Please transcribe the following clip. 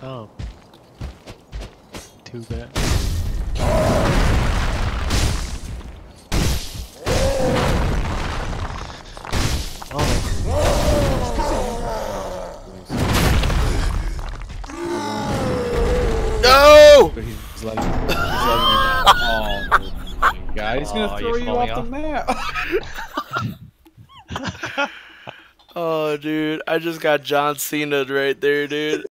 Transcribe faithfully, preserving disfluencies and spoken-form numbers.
Oh. Too bad. Oh. No! But he's letting, he's letting you know. Oh my god, he's gonna Oh, throw you're you off, falling the map. Oh, dude, I just got John Cena'd right there, dude.